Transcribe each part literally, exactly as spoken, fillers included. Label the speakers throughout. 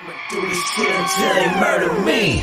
Speaker 1: Do this shit until they murder me.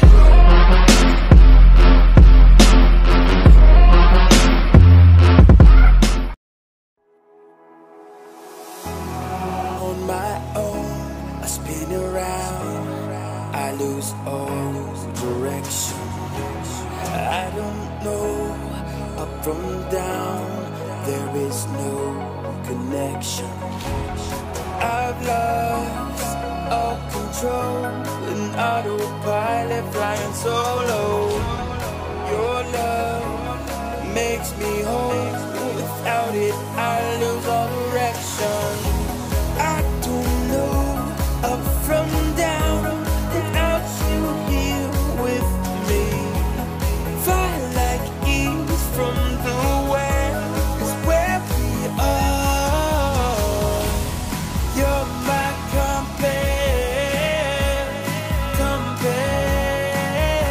Speaker 2: On my own, I spin around, I lose all direction. I don't know up from down, there is no connection. I've lost all control, an autopilot flying solo. Your love makes me whole, without it I lose all direction. I don't know up from down, without you here with me. Fire like ease from the west is where we are. You're my compare, compare.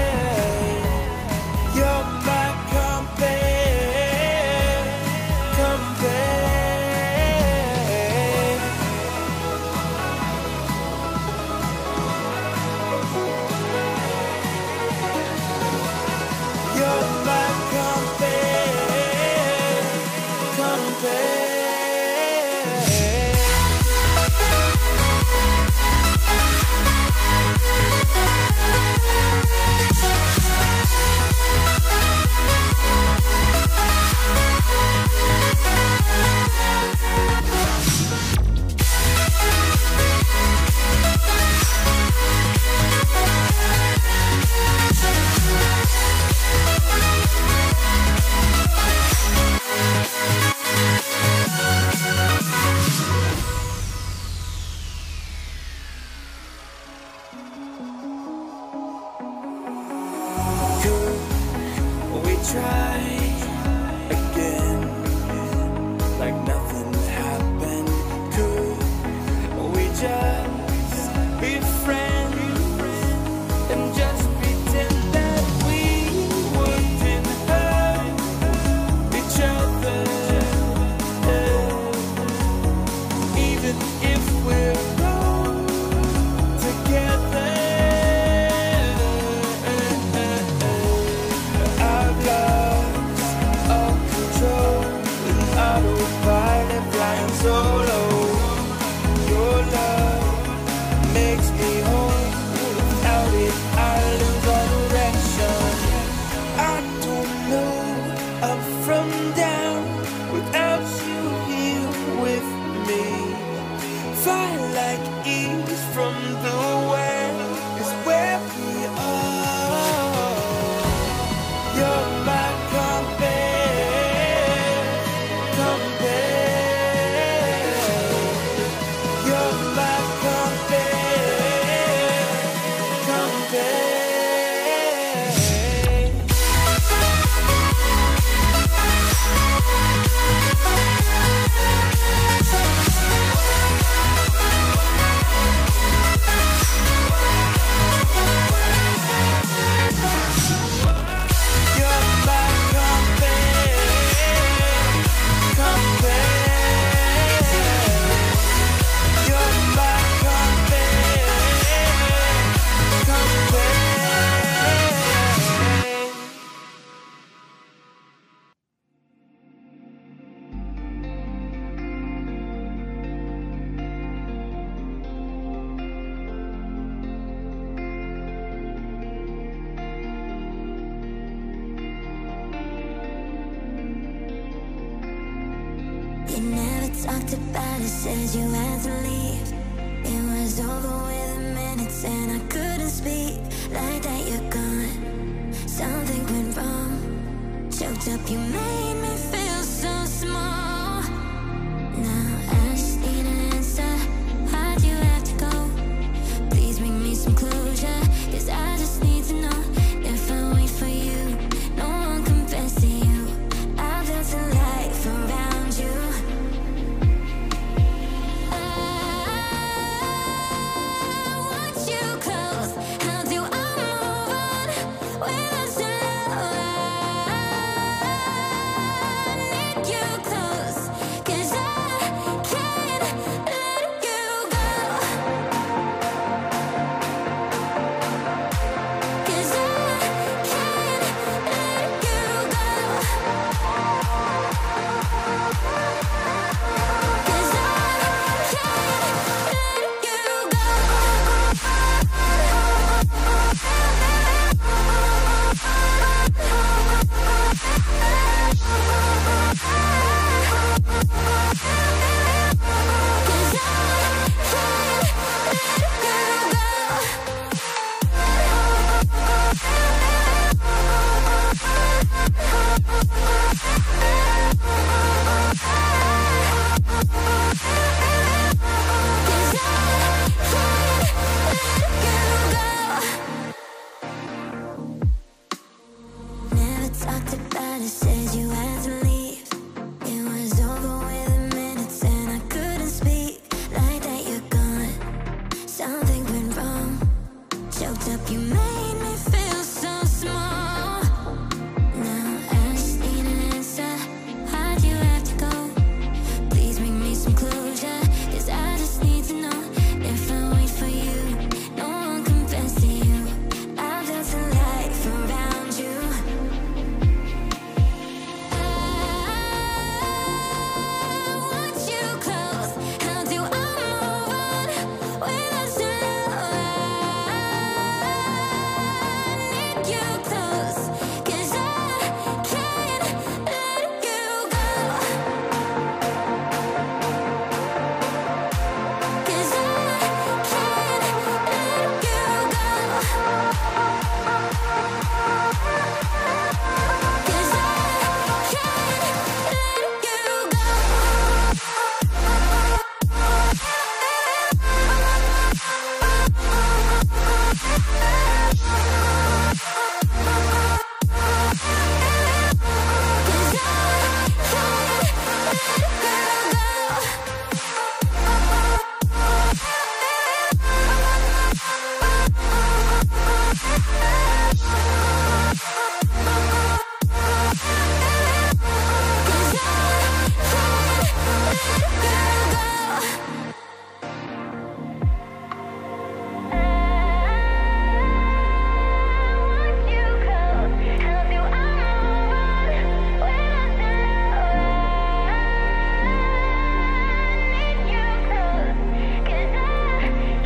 Speaker 2: You're my compare, compare. You're my compare, compare. Could we try again, like nothing happened? Could we just be friends and just pretend that we wouldn't hurt each other, even if we're wrong together? Autopilot flying solo. Your love makes me whole, without it I lose all direction. I don't know up from down, without you here with me. Fire like ease from the west is where we are. You're my compare, compare. You're my compare, compare. You're my compare, compare. You're my compare, compare.
Speaker 3: You never talked about it, said you had to leave. It was over within minutes and I couldn't speak. Like that you're gone, something went wrong. Choked up, you made